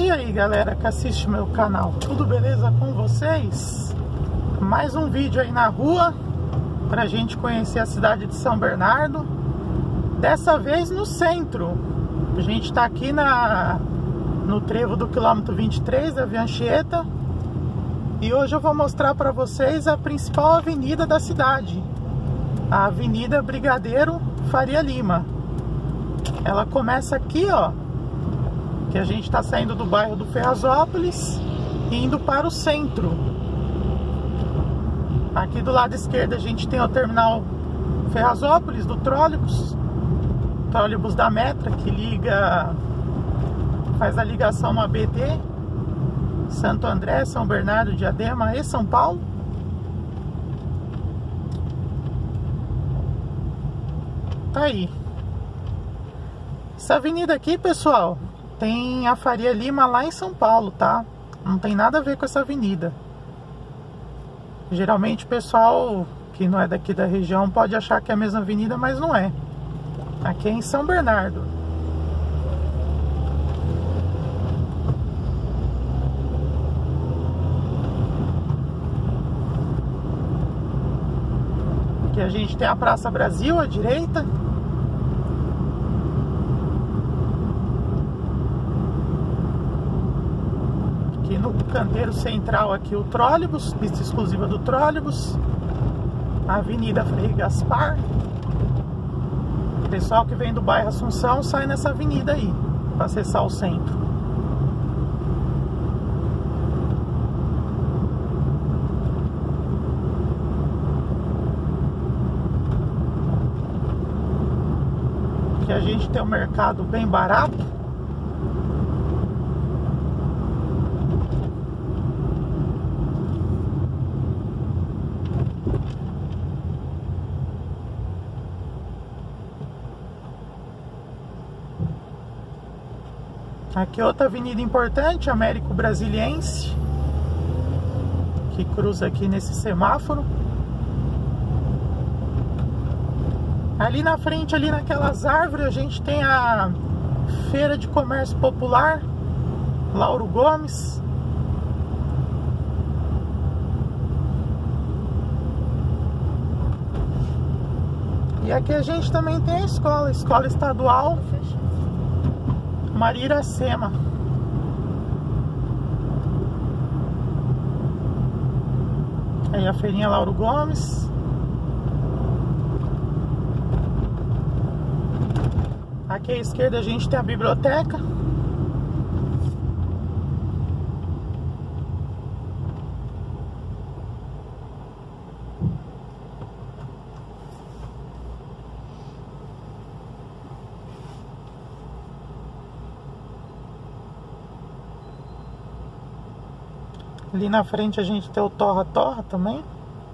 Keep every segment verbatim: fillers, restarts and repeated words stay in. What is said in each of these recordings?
E aí galera que assiste meu canal, tudo beleza com vocês? Mais um vídeo aí na rua pra gente conhecer a cidade de São Bernardo. Dessa vez no centro. A gente tá aqui na, no trevo do quilômetro vinte e três da Via Anchieta. E hoje eu vou mostrar pra vocês a principal avenida da cidade, a Avenida Brigadeiro Faria Lima. Ela começa aqui, ó, que a gente está saindo do bairro do Ferrazópolis e indo para o centro. Aqui do lado esquerdo a gente tem o terminal Ferrazópolis do trólebus, trólebus da Metra, que liga, faz a ligação no A B D, Santo André, São Bernardo, Diadema e São Paulo. Tá aí. Essa avenida aqui, pessoal, tem a Faria Lima lá em São Paulo, tá? Não tem nada a ver com essa avenida. Geralmente o pessoal que não é daqui da região pode achar que é a mesma avenida, mas não é. Aqui é em São Bernardo. Aqui a gente tem a Praça Brasil à direita. No canteiro central aqui o trólebus, pista exclusiva do trólebus, a Avenida Frei Gaspar. O pessoal que vem do bairro Assunção sai nessa avenida aí para acessar o centro. Aqui a gente tem um mercado bem barato. Aqui outra avenida importante, Américo Brasiliense, que cruza aqui nesse semáforo. Ali na frente, ali naquelas árvores, a gente tem a Feira de Comércio Popular, Lauro Gomes. E aqui a gente também tem a escola, a Escola Estadual Maria Iracema. Aí a feirinha Lauro Gomes. Aqui à esquerda a gente tem a biblioteca. Ali na frente a gente tem o Torra Torra também.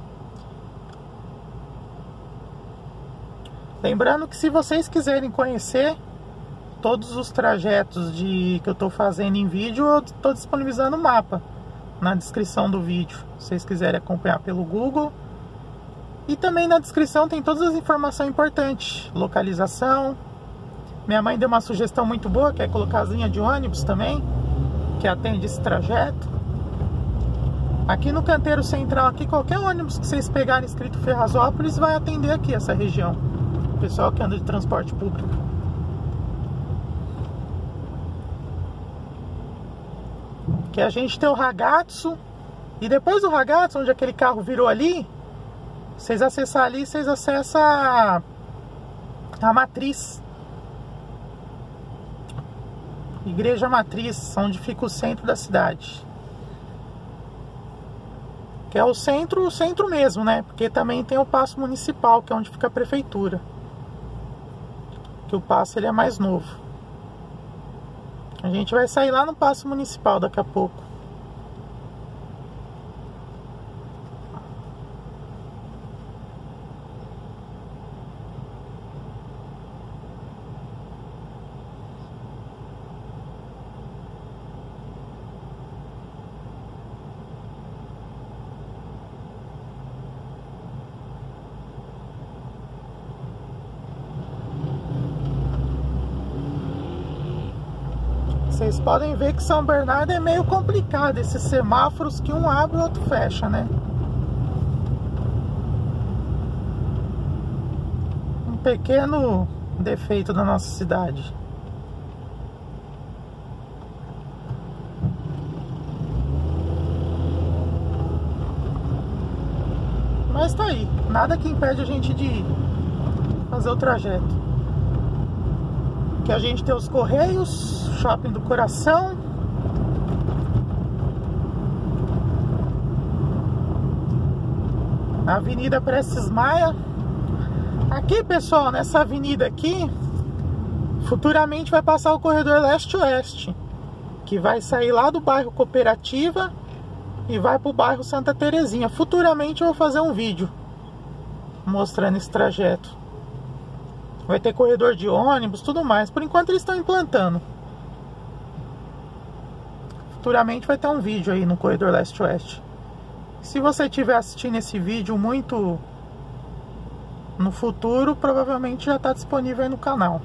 Lembrando que se vocês quiserem conhecer todos os trajetos de, que eu estou fazendo em vídeo, eu estou disponibilizando o mapa na descrição do vídeo. Se vocês quiserem acompanhar pelo Google. E também na descrição tem todas as informações importantes. Localização. Minha mãe deu uma sugestão muito boa, que é colocar a linha de ônibus também, que atende esse trajeto. Aqui no canteiro central, aqui, qualquer ônibus que vocês pegarem escrito Ferrazópolis vai atender aqui essa região. O pessoal que anda de transporte público. Aqui a gente tem o Ragazzo. E depois do Ragazzo, onde aquele carro virou ali, vocês acessam ali, vocês acessam a, a Matriz. Igreja Matriz, onde fica o centro da cidade. Que é o centro, o centro mesmo, né? Porque também tem o Paço Municipal, que é onde fica a prefeitura. Que o Paço ele é mais novo. A gente vai sair lá no Paço Municipal daqui a pouco. Vocês podem ver que São Bernardo é meio complicado, esses semáforos que um abre e o outro fecha, né? Um pequeno defeito da nossa cidade. Mas tá aí, nada que impede a gente de fazer o trajeto. Aqui a gente tem os Correios, Shopping do Coração. Avenida Prestes Maia. Aqui, pessoal, nessa avenida aqui, futuramente vai passar o corredor leste-oeste, que vai sair lá do bairro Cooperativa e vai pro bairro Santa Terezinha. Futuramente eu vou fazer um vídeo mostrando esse trajeto. Vai ter corredor de ônibus, tudo mais. Por enquanto eles estão implantando. Futuramente vai ter um vídeo aí no corredor leste-oeste. Se você estiver assistindo esse vídeo muito no futuro, provavelmente já está disponível aí no canal.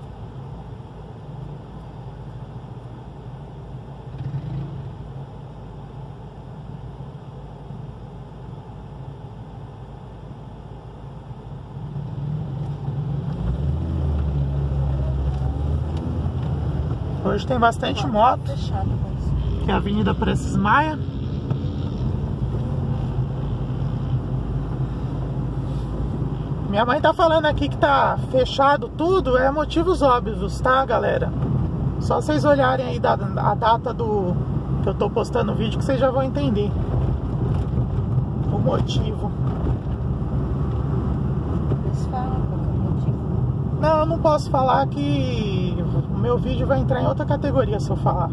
Hoje tem bastante moto. Que é a Avenida Prestes Maia. Minha mãe tá falando aqui que tá fechado tudo, é motivos óbvios, tá, galera? Só vocês olharem aí da, a data do que eu tô postando o vídeo que vocês já vão entender o motivo. Mas fala qual é o motivo. Não, eu não posso falar que o meu vídeo vai entrar em outra categoria se eu falar.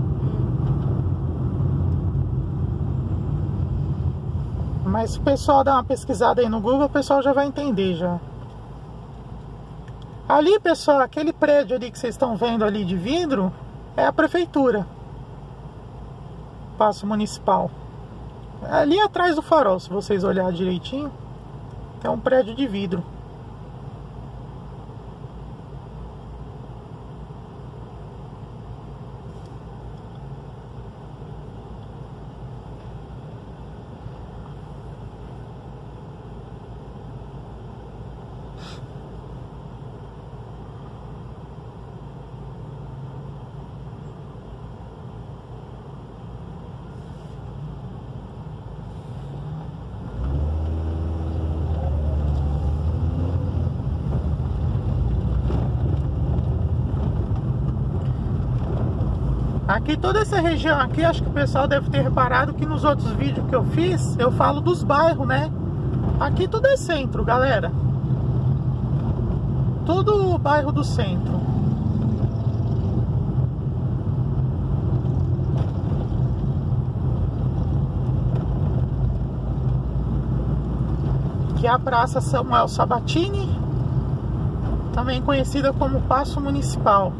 Mas se o pessoal dar uma pesquisada aí no Google, o pessoal já vai entender já. Ali, pessoal, aquele prédio ali que vocês estão vendo ali de vidro é a prefeitura. Paço Municipal. Ali atrás do farol, se vocês olharem direitinho, tem um prédio de vidro. Aqui, toda essa região aqui, acho que o pessoal deve ter reparado que nos outros vídeos que eu fiz, eu falo dos bairros, né? Aqui tudo é centro, galera. Tudo bairro do centro. Aqui é a Praça Samuel Sabatini, também conhecida como Paço Municipal.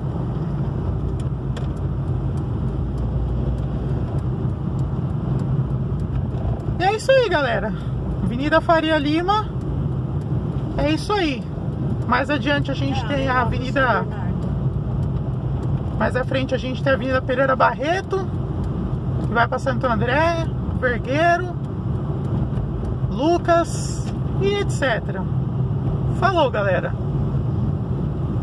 E é isso aí, galera. Avenida Faria Lima. É isso aí. Mais adiante a gente é, tem a Avenida... Mais à frente a gente tem a Avenida Pereira Barreto, que vai para Santo André, Vergueiro, Lucas e etcétera. Falou, galera.